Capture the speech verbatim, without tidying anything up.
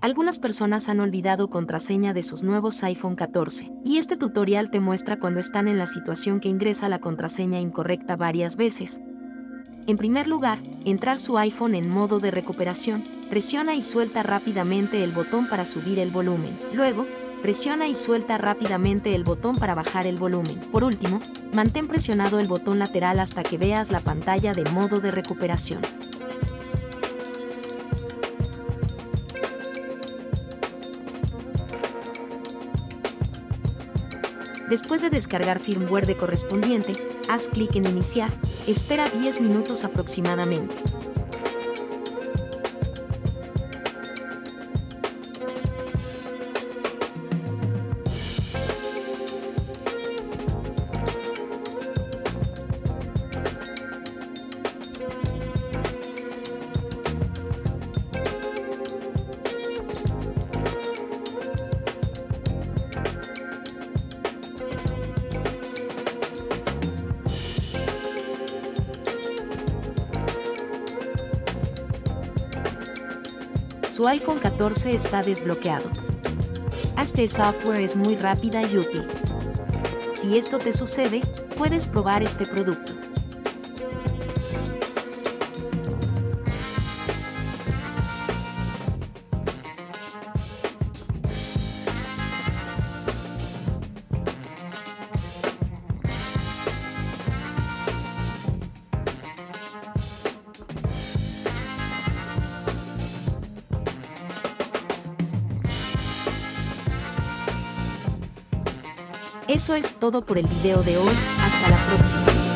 Algunas personas han olvidado contraseña de sus nuevos iPhone catorce, y este tutorial te muestra cuando están en la situación que ingresa la contraseña incorrecta varias veces. En primer lugar, entrar su iPhone en modo de recuperación, presiona y suelta rápidamente el botón para subir el volumen. Luego, presiona y suelta rápidamente el botón para bajar el volumen. Por último, mantén presionado el botón lateral hasta que veas la pantalla de modo de recuperación. Después de descargar firmware de correspondiente, haz clic en Iniciar, espera diez minutos aproximadamente. Su iPhone catorce está desbloqueado. Este software es muy rápida y útil. Si esto te sucede, puedes probar este producto. Eso es todo por el video de hoy, hasta la próxima.